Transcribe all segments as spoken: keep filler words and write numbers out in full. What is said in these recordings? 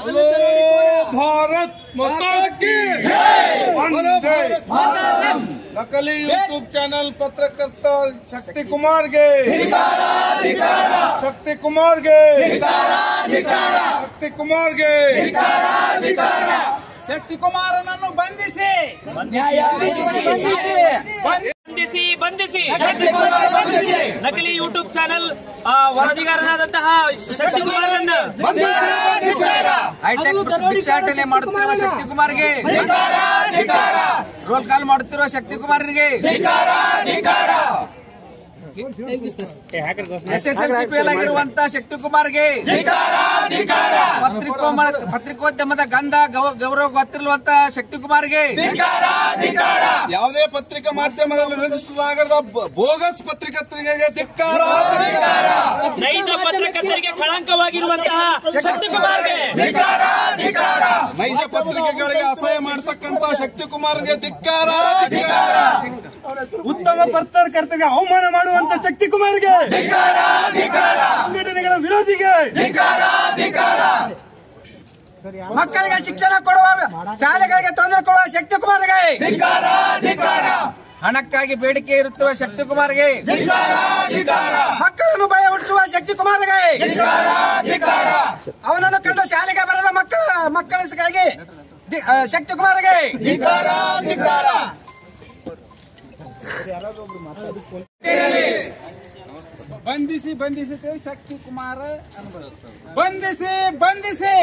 भारत माता की जय। नकली यूट्यूब चैनल पत्रकर्ता शक्ति कुमार गे शक्ति कुमार गे शक्ति कुमार गे ಶಕ್ತಿ ಕುಮಾರನನ್ನು ಬಂಧಿಸಿ ಬಂಧಿಸಿ ಬಂಧಿಸಿ ನಕಲಿ ಯೂಟ್ಯೂಬ್ ಚಾನೆಲ್ ವರದಿಗಾರನಾದಂತಹ ಶಕ್ತಿ ಕುಮಾರನನ್ನು ಹೈಟೆಕ್ ಭಿಕ್ಷಾಟನೆ ಮಾಡುತ್ತಿರುವ ಶಕ್ತಿ ಕುಮಾರ್ಗೆ ರೋಲ್ ಕಾಲ್ ಮಾಡುತ್ತಿರುವ ಶಕ್ತಿ ಕುಮಾರನಿಗೆ ಎಸ್ಎಸ್ಎಲ್ಸಿ ಫೇಲ್ ಆಗಿರುವಂತಹ ಶಕ್ತಿ ಕುಮಾರ್ಗೆ ಪತ್ರಿಕೋದ್ಯಮದ ಗಂಧ ಗೌರವ ಗೊತ್ತಿರುವಂತಹ ಶಕ್ತಿ ಕುಮಾರ್ಗೆ ಯಾವುದೇ ಪತ್ರಿಕಾ ಮಾಧ್ಯಮದಲ್ಲಿ ರಿಜಿಸ್ಟರ್ ಆಗದ ಬೋಗಸ್ ಪತ್ರಕರ್ತರಿಗೆ ಧಿಕ್ಕಾರ, ನೈಜ ಪತ್ರಕರ್ತರಿಗೆ ಕಳಂಕವಾಗಿರುವಂತಹ ಶಕ್ತಿ ಕುಮಾರ್ಗೆ ನೈಜ ಪತ್ರಿಕೆಗಳಿಗೆ ಅಸಹ್ಯ ಮಾಡತಕ್ಕಂತ ಶಕ್ತಿ ಕುಮಾರ್ಗೆ ಧಿಕ್ಕಾರ, ಉತ್ತಮ ಪತ್ರಕರ್ತರಿಗೆ ಅವಮಾನ ಮಾಡುವಂತ ಶಕ್ತಿ ಕುಮಾರ್ಗೆ ಸಂಘಟನೆಗಳ ವಿರೋಧಿಗೆ ಮಕ್ಕಳಿಗೆ ಶಿಕ್ಷಣ ಕೊಡುವ ಶಾಲೆಗಳಿಗೆ ತೊಂದರೆ ಕೊಡುವ ಶಕ್ತಿ ಕುಮಾರ್ಗೆ ಹಣಕ್ಕಾಗಿ ಬೇಡಿಕೆ ಇರುತ್ತಿರುವ ಶಕ್ತಿ ಕುಮಾರ್ಗೆ ಮಕ್ಕಳನ್ನು ಭಯ ಹುಟ್ಟಿಸುವ ಶಕ್ತಿ ಕುಮಾರ್ಗೆ ಅವನನ್ನು ಕಂಡು ಶಾಲೆಗೆ ಬರದ ಮಕ್ಕಳ ಮಕ್ಕಳಿಗಾಗಿ ಶಕ್ತಿ ಕುಮಾರ್ಗೆ ಬಂಧಿಸಿ ಬಂಧಿಸುತ್ತೇವೆ ಶಕ್ತಿ ಕುಮಾರ ಬಂಧಿಸಿ ಬಂಧಿಸಿ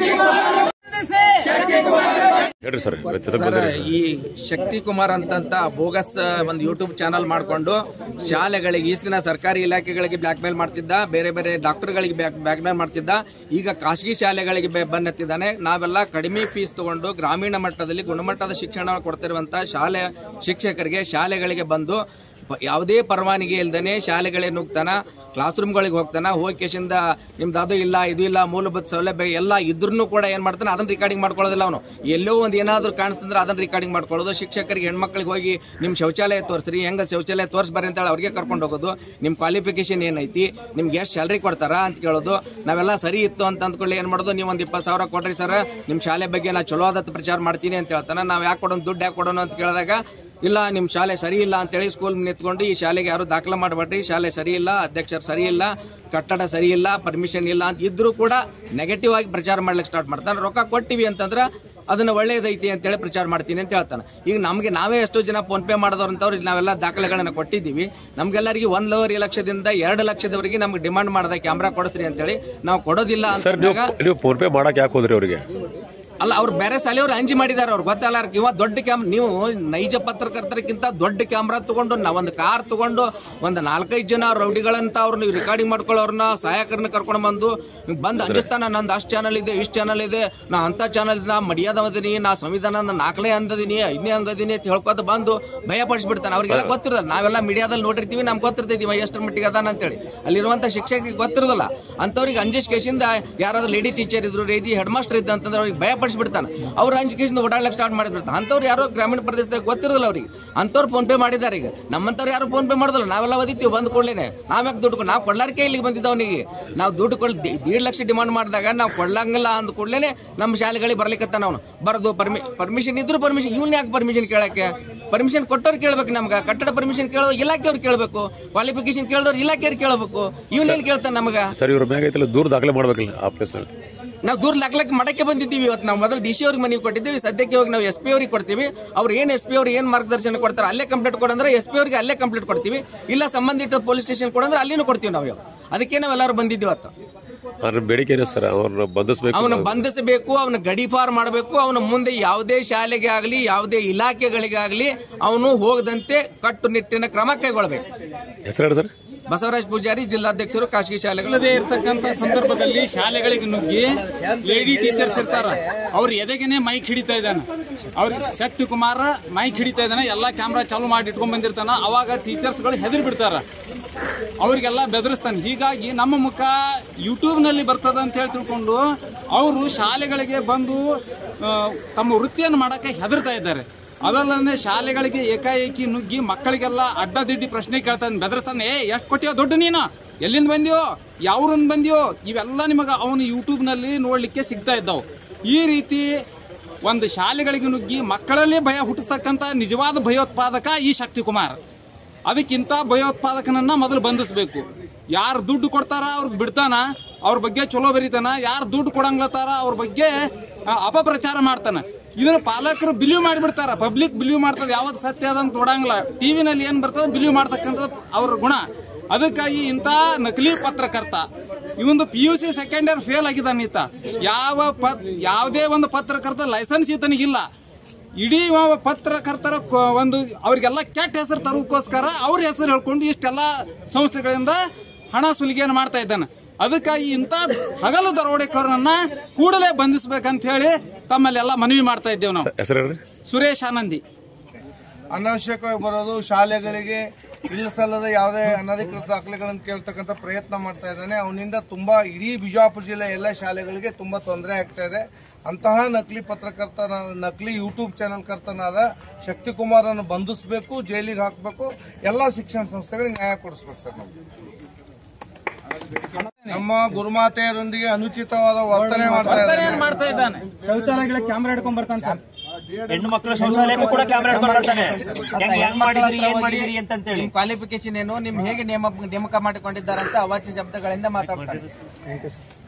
ಈ ಶಕ್ತಿ ಕುಮಾರ್ ಅಂತಂತ ಬೋಗಸ್ ಒಂದು ಯೂಟ್ಯೂಬ್ ಚಾನಲ್ ಮಾಡಿಕೊಂಡು ಶಾಲೆಗಳಿಗೆ ಈ ದಿನ ಸರ್ಕಾರಿ ಇಲಾಖೆಗಳಿಗೆ ಬ್ಲಾಕ್ ಮೇಲ್ ಮಾಡ್ತಿದ್ದ, ಬೇರೆ ಬೇರೆ ಡಾಕ್ಟರ್ಗಳಿಗೆ ಬ್ಲಾಕ್ ಮೇಲ್ ಮಾಡ್ತಿದ್ದ. ಈಗ ಖಾಸಗಿ ಶಾಲೆಗಳಿಗೆ ಬಂದೆತ್ತಿದ್ದಾನೆ. ನಾವೆಲ್ಲ ಕಡಿಮೆ ಫೀಸ್ ತಗೊಂಡು ಗ್ರಾಮೀಣ ಮಟ್ಟದಲ್ಲಿ ಗುಣಮಟ್ಟದ ಶಿಕ್ಷಣ ಕೊಡ್ತಿರುವಂತಹ ಶಾಲೆ ಶಿಕ್ಷಕರಿಗೆ ಶಾಲೆಗಳಿಗೆ ಬಂದು ಯಾವುದೇ ಪರವಾನಗಿ ಇಲ್ದೇನೆ ಶಾಲೆಗಳೇ ನುಗ್ತಾನ, ಕ್ಲಾಸ್ ರೂಮ್ಗಳಿಗೆ ಹೋಗ್ತಾನ. ಹೋಗಿ ಕೇಶಿಂದ ನಿಮ್ದು ಅದು ಇಲ್ಲ ಇದು ಇಲ್ಲ ಮೂಲಭೂತ ಸೌಲಭ್ಯ ಎಲ್ಲ ಇದ್ರೂ ಕೂಡ ಏನ್ ಮಾಡ್ತಾನೆ, ಅದನ್ನ ರಿಕಾರ್ಡಿಂಗ್ ಮಾಡ್ಕೊಳ್ಳೋದಿಲ್ಲ. ಅವನು ಎಲ್ಲೋ ಒಂದು ಏನಾದ್ರು ಕಾಣಿಸ್ತಂದ್ರೆ ಅದನ್ನ ರಿಕಾರ್ಡಿಂಗ್ ಮಾಡ್ಕೊಳ್ಳೋದು. ಶಿಕ್ಷಕರಿಗೆ ಹೆಣ್ಮಕ್ಳಿಗೆ ಹೋಗಿ ನಿಮ್ ಶೌಚಾಲಯ ತೋರಿಸ್ರಿ, ಹೆಂಗ ಶೌಚಾಲಯ ತೋರಿಸ್ಬಾರಿ ಅಂತ ಹೇಳಿ ಅವ್ರಿಗೆ ಕರ್ಕೊಂಡು ಹೋಗೋದು. ನಿಮ್ ಕ್ವಾಲಿಫಿಕೇಶನ್ ಏನೈತಿ, ನಿಮ್ಗೆ ಎಷ್ಟು ಸ್ಯಾಲರಿ ಕೊಡ್ತಾರ ಅಂತ ಕೇಳೋದು. ನಾವೆಲ್ಲ ಸರಿ ಇತ್ತು ಅಂತ ಅಂದ್ಕೊಳ್ಳಿ ಏನ್ ಮಾಡೋದು, ನೀವು ಒಂದ್ ಇಪ್ಪತ್ತು ಸಾವಿರ ಕೊಡ್ರಿ ಸರ್, ನಿಮ್ ಶಾಲೆ ಬಗ್ಗೆ ನಾ ಚಲೋ ಆದತ್ ಪ್ರಚಾರ ಮಾಡ್ತೀನಿ ಅಂತ ಹೇಳ್ತಾನೆ. ನಾವ್ ಯಾಕೆ ಕೊಡೋಣ, ದುಡ್ಡು ಯಾಕೆ ಕೊಡೋಣ ಅಂತ ಕೇಳಿದಾಗ ಇಲ್ಲ ನಿಮ್ ಶಾಲೆ ಸರಿ ಇಲ್ಲ ಅಂತೇಳಿ ಸ್ಕೂಲ್ ನಿಂತ್ಕೊಂಡು ಈ ಶಾಲೆಗೆ ಯಾರು ದಾಖಲೆ ಮಾಡಬೇಡ್ರಿ, ಶಾಲೆ ಸರಿ ಇಲ್ಲ, ಅಧ್ಯಕ್ಷರು ಸರಿ ಇಲ್ಲ, ಕಟ್ಟಡ ಸರಿ ಇಲ್ಲ, ಪರ್ಮಿಷನ್ ಇಲ್ಲ ಅಂತ ಇದ್ರೂ ಕೂಡ ನೆಗೆಟಿವ್ ಆಗಿ ಪ್ರಚಾರ ಮಾಡ್ಲಿಕ್ಕೆ ಸ್ಟಾರ್ಟ್ ಮಾಡ್ತಾನೆ. ರೊಕ್ಕ ಕೊಟ್ಟಿವಿ ಅಂತಂದ್ರೆ ಅದನ್ನ ಒಳ್ಳೇದೈತಿ ಅಂತೇಳಿ ಪ್ರಚಾರ ಮಾಡ್ತೀನಿ ಅಂತ ಹೇಳ್ತಾನೆ. ಈಗ ನಮಗೆ ನಾವೇ ಎಷ್ಟೋ ಜನ ಫೋನ್ ಪೇ ಮಾಡಿದವ್ರಂತವ್ರು ನಾವೆಲ್ಲ ದಾಖಲೆಗಳನ್ನ ಕೊಟ್ಟಿದ್ದೀವಿ. ನಮ್ಗೆಲ್ಲರಿಗೆ ಒಂದೂವರೆ ಲಕ್ಷದಿಂದ ಎರಡು ಲಕ್ಷದವರೆಗೆ ನಮ್ಗೆ ಡಿಮಾಂಡ್ ಮಾಡಿದ ಕ್ಯಾಮ್ರಾ ಕೊಡಿಸ್ರಿ ಅಂತೇಳಿ ನಾವು ಕೊಡೋದಿಲ್ಲ ಅಂತ ಫೋನ್ ಪೇ ಮಾಡಕ್ ಯಾಕೆ ಹೋದ್ರಿ ಅವರಿಗೆ? ಅಲ್ಲ, ಅವ್ರು ಬೇರೆ ಶಾಲೆಯವ್ರು ಅಂಜಿ ಮಾಡಿದಾರೆ. ಅವ್ರು ಗೊತ್ತಲ್ಲ, ಇವ ದೊಡ್ಡ ಕ್ಯಾಮ್ ನೀವು ನೈಜ ಪತ್ರಕರ್ತರಿಗಿಂತ ದೊಡ್ಡ ಕ್ಯಾಮ್ರಾ ತಗೊಂಡು ನಾವ್ ಒಂದು ಕಾರ್ ತಗೊಂಡು ಒಂದು ನಾಲ್ಕೈದು ಜನ ರೌಡಿಗಳಂತ ಅವ್ರು ನೀವು ರೆಕಾರ್ಡಿಂಗ್ ಮಾಡ್ಕೊಳ್ಳೋರ್ನ ಸಹಾಯಕರನ್ನ ಕರ್ಕೊಂಡು ಬಂದು ಬಂದು ಅಂಜಿಸ್ತಾನ, ನಂದು ಅಷ್ಟು ಚಾನಲ್ ಇದೆ, ಇಷ್ಟು ಚಾನಲ್ ಇದೆ, ನಾ ಅಂತ ಚಾನಲ್ ನಾ ಮರ್ಯಾದ ಅದೀನಿ, ನಾ ಸಂವಿಧಾನ ನಾಲ್ಕನೇ ಅಂದದೀನಿ, ಐದನೇ ಅಂಗದೀನಿ ಅಂತ ಹೇಳ್ಕೊತ ಬಂದು ಭಯ ಪಡಿಸ್ಬಿಡ್ತಾನೆ. ಅವ್ರಿಗೆಲ್ಲ ಗೊತ್ತಿರೋದು, ನಾವೆಲ್ಲ ಮೀಡಿಯಾದಲ್ಲಿ ನೋಡಿರ್ತೀವಿ, ನಮ್ಗೆ ಗೊತ್ತಿರ್ತೀವಿ ಎಷ್ಟರ ಮಟ್ಟಿಗೆ ಅದಾನ ಅಂತೇಳಿ. ಅಲ್ಲಿರುವಂತ ಶಿಕ್ಷಕರಿಗೆ ಗೊತ್ತಿರೋದಲ್ಲ. ಅಂತವ್ರಿಗೆ ಅಂಜಿಸ್ ಕೇಸಿಂದ ಯಾರಾದ್ರೂ ಲೇಡಿ ಟೀಚರ್ ಇದ್ರು, ಲೇಡಿ ಹೆಡ್ ಮಾಸ್ಟರ್ ಇದ್ದ ಅಂತಂದ್ರೆ ಅವ್ರಿಗೆ ಭಯ ಬಿಡ್ತಾನೆ. ಅವ್ರು ಅಂಜಿಕೆಯಿಂದ ಓಡಾಡ್ಲಿಕ್ಕೆ ಸ್ಟಾರ್ಟ್ ಮಾಡಿಬಿಡ್ತಾನೆ. ಅಂತವ್ರು ಯಾರೋ ಗ್ರಾಮೀಣ ಪ್ರದೇಶದಾಗ ಗೊತ್ತಿರೋದಿಲ್ಲ ಅವ್ರಿಗೆ, ಅಂತವ್ರು ಫೋನ್ ಪೇ ಮಾಡಿದ್ದಾರೆ. ಈಗ ನಮ್ಮಂತವ್ರು ಯಾರು ಫೋನ್ ಪೇ ಮಾಡೋದಿಲ್ಲ. ನಾವೆಲ್ಲ ಓದಿತ್ತೀವಿ, ಬಂದ್ ಕೊಡ್ಲೇನೆ ನಾವ್ಯಾಕೆ ದುಡ್ಡು ನಾವು ಕೊಡ್ಲಾರ್ಕೆ ಇಲ್ಲಿಗೆ ಬಂದಿದ್ದವನಿಗೆ. ನಾವು ದುಡ್ಡು ಕೊಡ್ ದೇಡ್ ಲಕ್ಷ ಡಿಮಾಂಡ್ ಮಾಡಿದಾಗ ನಾವು ಕೊಡ್ಲಂಗಿಲ್ಲ ಅಂದ ಕೂಡಲೇ ನಮ್ಮ ಶಾಲೆಗಳಿಗೆ ಬರ್ಲಿಕ್ಕತ್ತಾನ. ಅವನು ಬರೋದು ಪರ್ಮಿ ಪರ್ಮಿಷನ್ ಇದ್ರು ಪರ್ಮಿಷನ್, ಇವ್ನ ಯಾಕೆ ಪರ್ಮಿಷನ್ ಕೇಳಕ್ಕೆ? ಪರ್ಮಿಷನ್ ಕೊಟ್ಟವ್ರು ಕೇಳ್ಬೇಕು. ನಮ್ಗೆ ಕಟ್ಟಡ ಪರ್ಮಿಷನ್ ಕೇಳೋದು ಇಲಾಖೆಯವ್ರು ಕೇಳಬೇಕು, ಕ್ವಾಲಿಫಿಕೇಶನ್ ಕೇಳಿದವ್ರು ಇಲಾಖೆಯವ್ರು ಕೇಳಬೇಕು. ಇವನೇನ್ ಕೇಳ್ತಾನೆ ನಮಗ? ಸರ್, ಇವ್ರ ಮ್ಯಾಗ ದೂರ ದಾಖಲೆ ಮಾಡ್ಬೇಕಿಲ್ಲ ಆ ಪ್ಲೇಸ್ ನಲ್ಲಿ. ನಾವು ದೂರ ದಾಖಲಾತಿ ಮಾಡಕ್ಕೆ ಬಂದಿದ್ದೀವಿ. ಇವತ್ತು ನಾವು ಮೊದಲು ಡಿ ಸಿ ಅವ್ರಿಗೆ ಮನವಿ ಕೊಟ್ಟಿದ್ದೀವಿ. ಸದ್ಯಕ್ಕೆ ಹೋಗಿ ನಾವು ಎಸ್ ಪಿ ಅವ್ರಿಗೆ ಕೊಡ್ತೀವಿ. ಅವ್ರು ಏನ್ ಎಸ್ ಪಿ ಅವ್ರು ಏನ್ ಮಾರ್ಗದರ್ಶನ ಕೊಡ್ತಾರೆ ಅಲ್ಲೇ ಕಂಪ್ಲೇಂಟ್ ಕೊಡಂದ್ರೆ ಎಸ್ ಪಿ ಅವ್ರಿಗೆ ಅಲ್ಲೇ ಕಂಪ್ಲೇಂಟ್ ಕೊಡ್ತೀವಿ. ಇಲ್ಲ ಸಂಬಂಧಿತ ಪೊಲೀಸ್ ಸ್ಟೇಷನ್ ಕೊಡಂದ್ರೆ ಅಲ್ಲಿನೂ ಕೊಡ್ತೀವಿ ನಾವು. ಅದಕ್ಕೆ ನಾವೆಲ್ಲರೂ ಬಂದಿದ್ದೀವಿ. ಇವತ್ತು ಬೇಡಿಕೆ ಏನು ಸರ್? ಅವ್ರನ್ನ ಬಂಧಿಸಬೇಕು, ಅವನು ಬಂಧಿಸಬೇಕು, ಅವನು ಗಡೀಪಾರ್ ಮಾಡಬೇಕು. ಅವನು ಮುಂದೆ ಯಾವುದೇ ಶಾಲೆಗೆ ಆಗಲಿ ಯಾವುದೇ ಇಲಾಖೆಗಳಿಗಾಗಲಿ ಅವನು ಹೋಗದಂತೆ ಕಟ್ಟುನಿಟ್ಟಿನ ಕ್ರಮ ಕೈಗೊಳ್ಳಬೇಕು. ಹೆಸರು ಸರ್? ಬಸವರಾಜ್ ಪೂಜಾರಿ, ಜಿಲ್ಲಾಧ್ಯಕ್ಷರು, ಖಾಸಗಿ ಶಾಲೆಗಳದೇ ಇರ್ತಕ್ಕಂಥ ಸಂದರ್ಭದಲ್ಲಿ ಶಾಲೆಗಳಿಗೆ ನುಗ್ಗಿ ಲೇಡಿ ಟೀಚರ್ಸ್ ಇರ್ತಾರ, ಅವ್ರ ಎದೆಗೆನೆ ಮೈಕ್ ಹಿಡಿತಾ ಇದ್ದಾನೆ. ಅವ್ರಿಗೆ ಶಕ್ತಿ ಕುಮಾರ ಮೈಕ್ ಹಿಡಿತಾ ಇದ್ದಾನೆ, ಎಲ್ಲಾ ಕ್ಯಾಮ್ರಾ ಚಾಲು ಮಾಡಿ ಇಟ್ಕೊಂಡ್ ಬಂದಿರ್ತಾನ. ಅವಾಗ ಟೀಚರ್ಸ್ ಗಳು ಹೆದರಿ ಬಿಡ್ತಾರ, ಅವ್ರಿಗೆಲ್ಲ ಬೆದರಿಸ್ತಾನೆ. ಹೀಗಾಗಿ ನಮ್ಮ ಮುಖ ಯೂಟ್ಯೂಬ್ ನಲ್ಲಿ ಬರ್ತದ ಅಂತ ಹೇಳಿ ತಿಳ್ಕೊಂಡು ಅವರು ಶಾಲೆಗಳಿಗೆ ಬಂದು ತಮ್ಮ ವೃತ್ತಿಯನ್ನು ಮಾಡಕ್ಕೆ ಹೆದರ್ತಾ ಇದ್ದಾರೆ. ಅದಲ್ಲದೆ ಶಾಲೆಗಳಿಗೆ ಏಕಾಏಕಿ ನುಗ್ಗಿ ಮಕ್ಕಳಿಗೆಲ್ಲ ಅಡ್ಡದಿಡ್ಡಿ ಪ್ರಶ್ನೆ ಕೇಳ್ತಾನೆ, ಬೆದರ್ತಾನೆ. ಏ ಎಷ್ಟು ಕೊಟ್ಟಿಯೋ ದುಡ್ಡು ನೀನು, ಎಲ್ಲಿಂದ ಬಂದಿಯೋ, ಯಾವ್ರಿಂದ ಬಂದಿಯೋ, ಇವೆಲ್ಲ ನಿಮಗೆ ಅವನು ಯೂಟ್ಯೂಬ್ ನಲ್ಲಿ ನೋಡ್ಲಿಕ್ಕೆ ಸಿಗ್ತಾ ಇದ್ದಾವೆ. ಈ ರೀತಿ ಒಂದು ಶಾಲೆಗಳಿಗೆ ನುಗ್ಗಿ ಮಕ್ಕಳಲ್ಲೇ ಭಯ ಹುಟ್ಟಿಸ್ತಕ್ಕಂಥ ನಿಜವಾದ ಭಯೋತ್ಪಾದಕ ಈ ಶಕ್ತಿಕುಮಾರ್. ಅದಕ್ಕಿಂತ ಭಯೋತ್ಪಾದಕನನ್ನ ಮೊದಲು ಬಂಧಿಸಬೇಕು. ಯಾರು ದುಡ್ಡು ಕೊಡ್ತಾರ ಅವ್ರಿಗೆ ಬಿಡ್ತಾನ, ಅವ್ರ ಬಗ್ಗೆ ಚಲೋ ಬರೀತಾನ. ಯಾರು ದುಡ್ಡು ಕೊಡಂಗ್ಲತ್ತಾರ ಅವ್ರ ಬಗ್ಗೆ ಅಪಪ್ರಚಾರ ಮಾಡ್ತಾನ. ಇದನ್ನ ಪಾಲಕರು ಬಿಲೀವ್ ಮಾಡಿಬಿಡ್ತಾರ, ಪಬ್ಲಿಕ್ ಬಿಲೀವ್ ಮಾಡ್ತದ. ಯಾವ್ದು ಸತ್ಯ ಅದಂತ ನೋಡಂಗಿಲ್ಲ. ಟಿವಿನಲ್ಲಿ ಏನ್ ಬರ್ತದ ಬಿಲೀವ್ ಮಾಡ್ತಕ್ಕಂಥದ್ದು ಅವ್ರ ಗುಣ. ಅದಕ್ಕಾಗಿ ಇಂಥ ನಕಲಿ ಪತ್ರಕರ್ತ ಇವೊಂದು P U C second year fail ಆಗಿದ್ದಾನೆ. ಈತ ಯಾವ ಯಾವುದೇ ಒಂದು ಪತ್ರಕರ್ತ ಲೈಸೆನ್ಸ್ ಈತನಿಗಿಲ್ಲ. ಇಡೀ ಪತ್ರಕರ್ತರ ಒಂದು ಅವ್ರಿಗೆಲ್ಲ ಕೆಟ್ಟ ಹೆಸರು ತರೋಕ್ಕೋಸ್ಕರ ಅವ್ರ ಹೆಸರು ಹೇಳ್ಕೊಂಡು ಇಷ್ಟೆಲ್ಲ ಸಂಸ್ಥೆಗಳಿಂದ ಹಣ ಸುಲಿಗೆಯನ್ನು ಮಾಡ್ತಾ ಇದ್ದಾನೆ. ಅದಕ್ಕಾಗಿ ಇಂಥ ಹಗಲು ದರೋಡೆಕೋರನನ್ನ ಕೂಡಲೇ ಬಂಧಿಸಬೇಕಂತ ಹೇಳಿ ತಮ್ಮಲ್ಲೆಲ್ಲ ಮನವಿ ಮಾಡ್ತಾ ಇದ್ದೇವೆ ನಾವು. ಸುರೇಶ್ ಆನಂದಿ. ಅನಾವಶ್ಯಕವಾಗಿ ಬರೋದು, ಶಾಲೆಗಳಿಗೆ ಇಲ್ಲ ಸಲ್ಲದ ಯಾವುದೇ ಅನಧಿಕೃತ ದಾಖಲೆಗಳನ್ನು ಕೇಳ್ತಕ್ಕಂಥ ಪ್ರಯತ್ನ ಮಾಡ್ತಾ ಇದ್ದಾನೆ. ಅವನಿಂದ ತುಂಬಾ ಇಡೀ ಬಿಜಾಪುರ ಜಿಲ್ಲೆ ಎಲ್ಲ ಶಾಲೆಗಳಿಗೆ ತುಂಬಾ ತೊಂದರೆ ಆಗ್ತಾ ಇದೆ. ಅಂತಹ ನಕಲಿ ಪತ್ರಕರ್ತನ ನಕಲಿ ಯೂಟ್ಯೂಬ್ ಚಾನೆಲ್ ಕರ್ತನಾದ ಶಕ್ತಿಕುಮಾರನ್ನು ಬಂಧಿಸಬೇಕು, ಜೈಲಿಗೆ ಹಾಕಬೇಕು, ಎಲ್ಲ ಶಿಕ್ಷಣ ಸಂಸ್ಥೆಗಳಿಗೆ ನ್ಯಾಯ ಕೊಡಿಸ್ಬೇಕು ಸರ್. ನಾವು ನಮ್ಮ ಗುರುಮಾತೆಯರೊಂದಿಗೆ ಅನುಚಿತವಾದ ವರ್ತನೆ ಮಾಡ್ತಾ ಇದ್ದಾನೆ. ಶೌಚಾಲಯಗಳಿಗೆ ಕ್ಯಾಮೆರಾ ಹಿಡ್ಕೊಂಡ್ ಬರ್ತಾನೆ ಸರ್. ಹೆಣ್ಣು ಮಕ್ಕಳ ಶೌಚಾಲಯಕ್ಕೂ ಕೂಡ ಕ್ಯಾಮೆರಾ ಹಿಡ್ಕೊಂಡು ಬರ್ತಾನೆ. ಹೆಂಗ್ ಮಾಡಿದ್ರಿ ಏನ್ ಮಾಡಿದ್ರಿ ಅಂತೇಳಿ ಕ್ವಾಲಿಫಿಕೇಶನ್ ಏನು, ನಿಮ್ ಹೇಗೆ ನೇಮಕ ಮಾಡಿಕೊಂಡಿದ್ದಾರೆ ಅಂತ ಅವಾಚ್ಯ ಶಬ್ದಗಳಿಂದ ಮಾತಾಡ್ತಾರೆ.